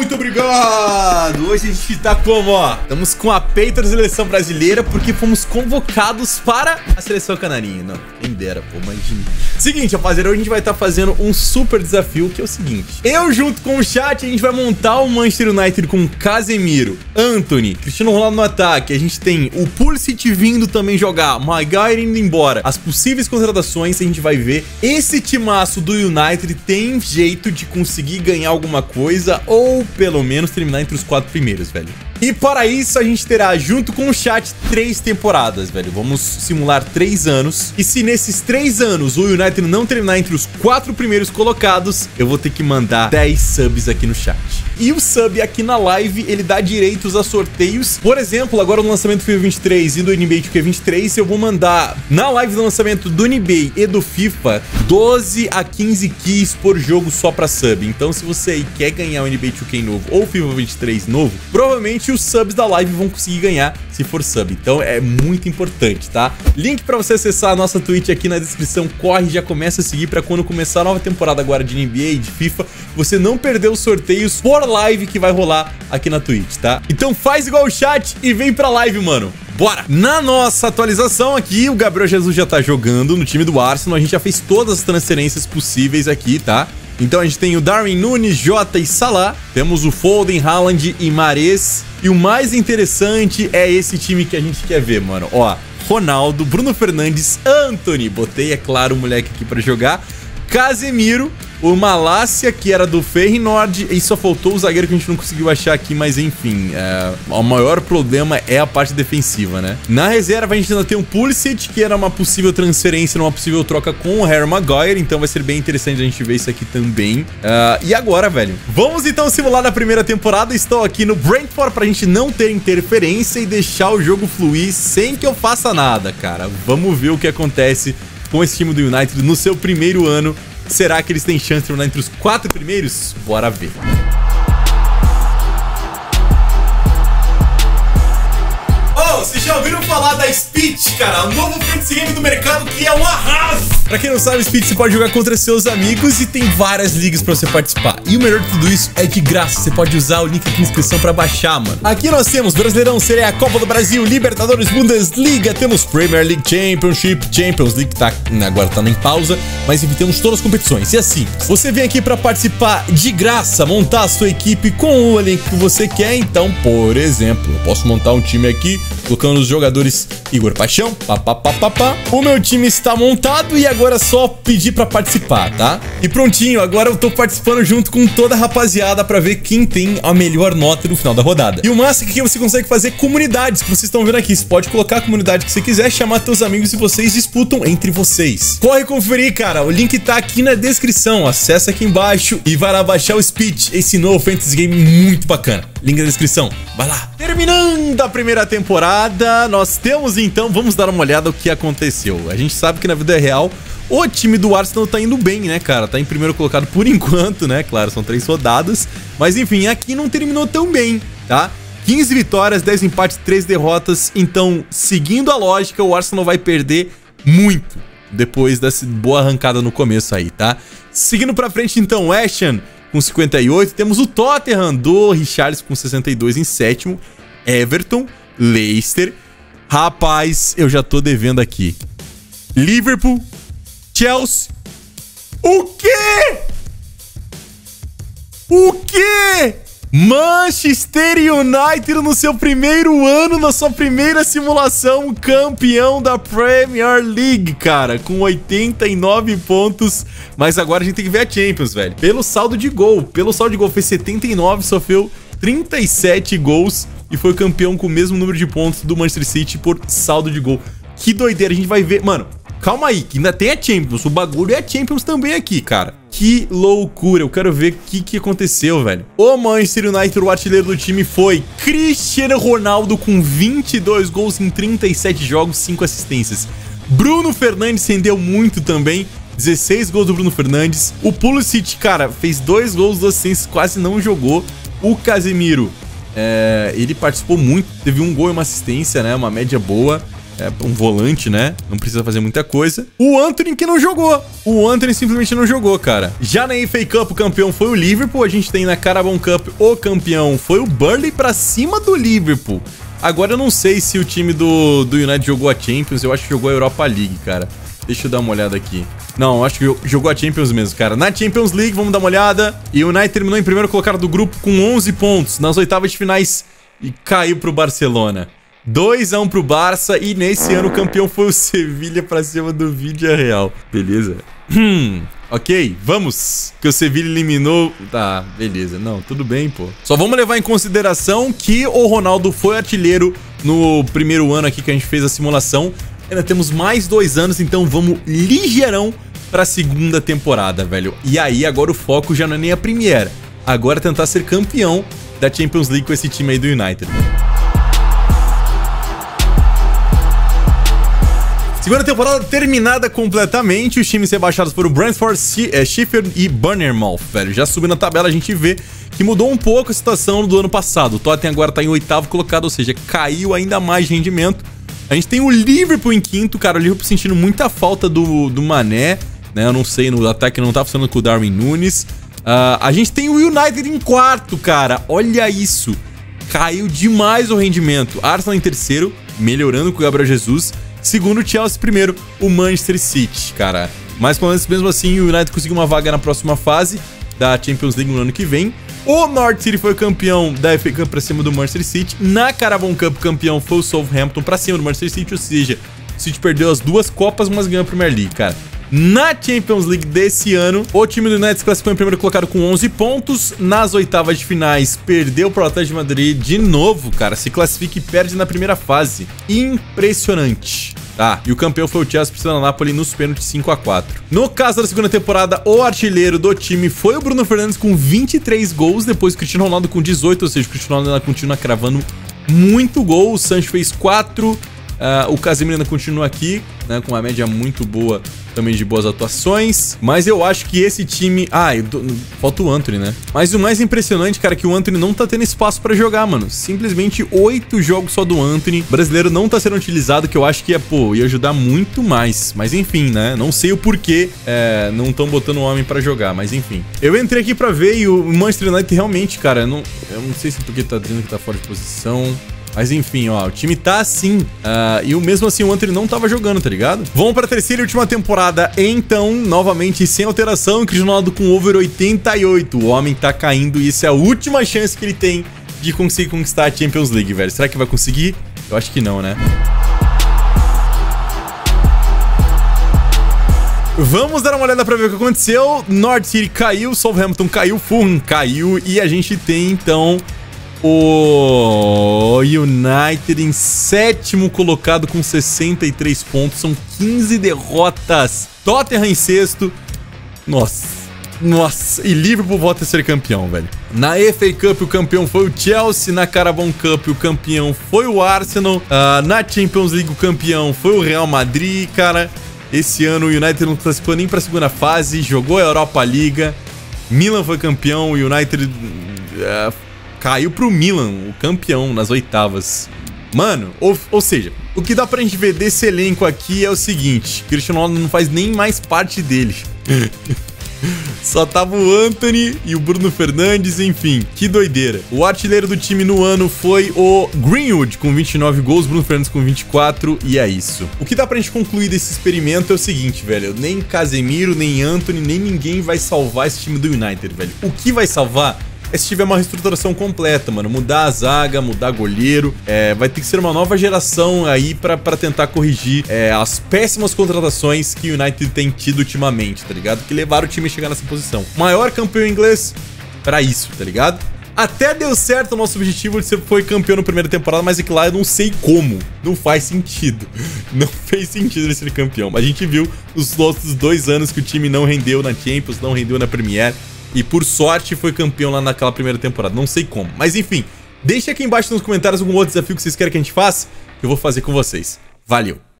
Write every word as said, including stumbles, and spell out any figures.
muito obrigado! Hoje a gente tá como, ó? Estamos com a peita da seleção brasileira porque fomos convocados para a seleção canarinha. Não, quem dera, pô, imagina. Seguinte, rapaziada, hoje a gente vai estar tá fazendo um super desafio, que é o seguinte. Eu, junto com o chat, a gente vai montar o Manchester United com Casemiro, Antony, Cristiano Ronaldo no ataque. A gente tem o Pulisic vindo também jogar, Maguire indo embora. As possíveis contratações, a gente vai ver. Esse timaço do United tem jeito de conseguir ganhar alguma coisa ou pelo menos terminar entre os quatro primeiros, velho. E para isso a gente terá, junto com o chat, três temporadas, velho. Vamos simular três anos. E se nesses três anos o United não terminar entre os quatro primeiros colocados, eu vou ter que mandar dez subs aqui no chat. E o sub aqui na live, ele dá direitos a sorteios. Por exemplo, agora no lançamento do FIFA vinte e três e do N B A dois K vinte e três, eu vou mandar na live do lançamento do N B A e do FIFA doze a quinze keys por jogo só pra sub. Então, se você aí quer ganhar o N B A dois K novo ou o FIFA vinte e três novo, provavelmente os subs da live vão conseguir ganhar se for sub. Então, é muito importante, tá? Link pra você acessar a nossa Twitch aqui na descrição. Corre, já começa a seguir pra quando começar a nova temporada agora de N B A e de FIFA, você não perder os sorteios por live que vai rolar aqui na Twitch, tá? Então faz igual o chat e vem pra live, mano. Bora! Na nossa atualização aqui, o Gabriel Jesus já tá jogando no time do Arsenal. A gente já fez todas as transferências possíveis aqui, tá? Então a gente tem o Darwin Núñez, Jota e Salah. Temos o Foden, Haaland e Mahrez. E o mais interessante é esse time que a gente quer ver, mano. Ó, Ronaldo, Bruno Fernandes, Antony. Botei, é claro, o moleque aqui pra jogar. Casemiro, o Malásia, que era do Feyenoord, e só faltou o zagueiro que a gente não conseguiu achar aqui, mas enfim, é, o maior problema é a parte defensiva, né? Na reserva a gente ainda tem o Pulisic, que era uma possível transferência, uma possível troca com o Harry Maguire, então vai ser bem interessante a gente ver isso aqui também. Uh, e agora, velho, vamos então simular na primeira temporada. Estou aqui no Brentford pra gente não ter interferência e deixar o jogo fluir sem que eu faça nada, cara. Vamos ver o que acontece com esse time do United no seu primeiro ano. Será que eles têm chance de terminar entre os quatro primeiros? Bora ver. Oh, vocês já ouviram falar da Speech, cara? O novo fantasy game do mercado que é um arraso! Pra quem não sabe, Speech você pode jogar contra seus amigos e tem várias ligas pra você participar. E o melhor de tudo isso é de graça. Você pode usar o link aqui na descrição pra baixar, mano. Aqui nós temos Brasileirão, Série A, Copa do Brasil, Libertadores, Bundesliga, temos Premier League, Championship, Champions League, tá, agora tá em pausa, mas enfim, temos todas as competições. E assim, você vem aqui pra participar de graça, montar a sua equipe com o elenco que você quer. Então, por exemplo, eu posso montar um time aqui, colocando os jogadores Igor Paixão, papapá. O meu time está montado e agora é só pedir pra participar, tá? E prontinho, agora eu tô participando junto com toda a rapaziada pra ver quem tem a melhor nota no final da rodada. E o massa é que aqui você consegue fazer comunidades, que vocês estão vendo aqui. Você pode colocar a comunidade que você quiser, chamar teus amigos e vocês disputam entre vocês. Corre conferir, cara, o link tá aqui na descrição. Acessa aqui embaixo e vai lá baixar o Speech, esse novo fantasy game muito bacana. Link na descrição, vai lá. Terminando a primeira temporada, nós temos então, vamos dar uma olhada no que aconteceu. A gente sabe que na vida real o time do Arsenal tá indo bem, né, cara? Tá em primeiro colocado por enquanto, né? Claro, são três rodadas. Mas enfim, aqui não terminou tão bem, tá? quinze vitórias, dez empates, três derrotas. Então, seguindo a lógica, o Arsenal vai perder muito depois dessa boa arrancada no começo aí, tá? Seguindo pra frente, então, o West Ham com cinquenta e oito. Temos o Tottenham do Richarlison com sessenta e dois em sétimo. Everton, Leicester. Rapaz, eu já tô devendo aqui. Liverpool, Chelsea. O quê? O quê? Manchester United no seu primeiro ano, na sua primeira simulação, campeão da Premier League, cara, com oitenta e nove pontos. Mas agora a gente tem que ver a Champions, velho. Pelo saldo de gol, pelo saldo de gol fez setenta e nove, sofreu trinta e sete gols e foi campeão com o mesmo número de pontos do Manchester City por saldo de gol. Que doideira, a gente vai ver, mano. Calma aí, que ainda tem a Champions. O bagulho é a Champions também aqui, cara. Que loucura. Eu quero ver o que, que aconteceu, velho. O Manchester United, o artilheiro do time foi Cristiano Ronaldo com vinte e dois gols em trinta e sete jogos, cinco assistências. Bruno Fernandes rendeu muito também. dezesseis gols do Bruno Fernandes. O Pulisic, cara, fez dois gols, duas assistências, quase não jogou. O Casemiro, é, ele participou muito. Teve um gol e uma assistência, né? Uma média boa. é um volante, né? Não precisa fazer muita coisa. O Antony que não jogou. O Antony simplesmente não jogou, cara. Já na F A Cup o campeão foi o Liverpool. A gente tem na Carabao Cup o campeão foi o Burnley pra cima do Liverpool. Agora eu não sei se o time do, do United jogou a Champions. Eu acho que jogou a Europa League, cara. Deixa eu dar uma olhada aqui. Não, acho que jogou a Champions mesmo, cara. Na Champions League, vamos dar uma olhada. E o United terminou em primeiro colocado do grupo com onze pontos nas oitavas de finais e caiu pro Barcelona. dois a um pro Barça e nesse ano o campeão foi o Sevilha pra cima do Villarreal. Beleza. Hum, ok, vamos. Que o Sevilha eliminou... Tá, beleza. Não, tudo bem, pô. Só vamos levar em consideração que o Ronaldo foi artilheiro no primeiro ano aqui que a gente fez a simulação. Ainda temos mais dois anos, então vamos ligeirão pra segunda temporada, velho. E aí, agora o foco já não é nem a Premier. Agora é tentar ser campeão da Champions League com esse time aí do United. Segunda temporada terminada completamente. Os times rebaixados foram o Brentford, Sheffield e Bournemouth, velho. Já subindo na tabela, a gente vê que mudou um pouco a situação do ano passado. O Tottenham agora tá em oitavo colocado, ou seja, caiu ainda mais de rendimento. A gente tem o Liverpool em quinto, cara. O Liverpool sentindo muita falta do, do Mané, né? Eu não sei, no ataque não tá funcionando com o Darwin Núñez. Uh, a gente tem o United em quarto, cara. Olha isso. Caiu demais o rendimento. Arsenal em terceiro, melhorando com o Gabriel Jesus. Segundo, o Chelsea. Primeiro, o Manchester City, cara. Mas pelo menos mesmo assim, o United conseguiu uma vaga na próxima fase da Champions League no ano que vem. O North City foi o campeão da F A Cup pra cima do Manchester City. Na Carabao Cup, o campeão foi o Southampton pra cima do Manchester City. Ou seja, o City perdeu as duas Copas, mas ganhou a Premier League, cara. Na Champions League desse ano, o time do United se classificou em primeiro colocado com onze pontos. Nas oitavas de finais, perdeu para o Atlético de Madrid de novo, cara. Se classifica e perde na primeira fase. Impressionante. Tá, e o campeão foi o Chelsea precisando da Napoli nos pênaltis cinco a quatro. No caso da segunda temporada, o artilheiro do time foi o Bruno Fernandes com vinte e três gols, depois o Cristiano Ronaldo com dezoito, ou seja, o Cristiano Ronaldo continua cravando muito gol. O Sancho fez quatro, uh, o Casemiro ainda continua aqui, né, com uma média muito boa também de boas atuações. Mas eu acho que esse time... Ah, eu tô... falta o Antony, né? Mas o mais impressionante, cara, é que o Antony não tá tendo espaço pra jogar, mano. Simplesmente oito jogos só do Antony. O brasileiro não tá sendo utilizado, que eu acho que, é, pô, ia ajudar muito mais. Mas enfim, né? Não sei o porquê é, não estão botando o homem pra jogar, mas enfim. Eu entrei aqui pra ver e o Manchester United realmente, cara, eu não, eu não sei se porque tá dizendo que tá fora de posição... Mas enfim, ó, o time tá assim. Uh, e o mesmo assim o Antony não tava jogando, tá ligado? Vamos pra terceira e última temporada. Então, novamente, sem alteração, Cristiano Ronaldo com over oitenta e oito. O homem tá caindo e isso é a última chance que ele tem de conseguir conquistar a Champions League, velho. Será que vai conseguir? Eu acho que não, né? Vamos dar uma olhada pra ver o que aconteceu. North City caiu, Southampton caiu, Fulham caiu. E a gente tem, então... o United em sétimo colocado com sessenta e três pontos. São quinze derrotas. Tottenham em sexto. Nossa. Nossa. E Liverpool volta a ser campeão, velho. Na F A Cup o campeão foi o Chelsea. Na Carabao Cup o campeão foi o Arsenal. Uh, na Champions League o campeão foi o Real Madrid, cara. Esse ano o United não classificou nem pra segunda fase. Jogou a Europa League. Milan foi campeão. O United... Uh, caiu pro Milan, o campeão, nas oitavas. Mano, ou, ou seja, o que dá pra gente ver desse elenco aqui é o seguinte: Cristiano Ronaldo não faz nem mais parte dele. Só tava o Antony e o Bruno Fernandes, enfim, que doideira. O artilheiro do time no ano foi o Greenwood, com vinte e nove gols, Bruno Fernandes com vinte e quatro, e é isso. O que dá pra gente concluir desse experimento é o seguinte, velho: nem Casemiro, nem Antony, nem ninguém vai salvar esse time do United, velho. O que vai salvar é se tiver uma reestruturação completa, mano. Mudar a zaga, mudar goleiro. É, vai ter que ser uma nova geração aí pra, pra tentar corrigir é, as péssimas contratações que o United tem tido ultimamente, tá ligado? Que levaram o time a chegar nessa posição. Maior campeão inglês pra isso, tá ligado? Até deu certo o nosso objetivo de ser foi campeão na primeira temporada, mas é que lá eu não sei como. Não faz sentido. Não fez sentido ele ser campeão. Mas a gente viu nos outros dois anos que o time não rendeu na Champions, não rendeu na Premier. E por sorte foi campeão lá naquela primeira temporada. Não sei como. Mas enfim, deixa aqui embaixo nos comentários algum outro desafio que vocês querem que a gente faça, que eu vou fazer com vocês. Valeu!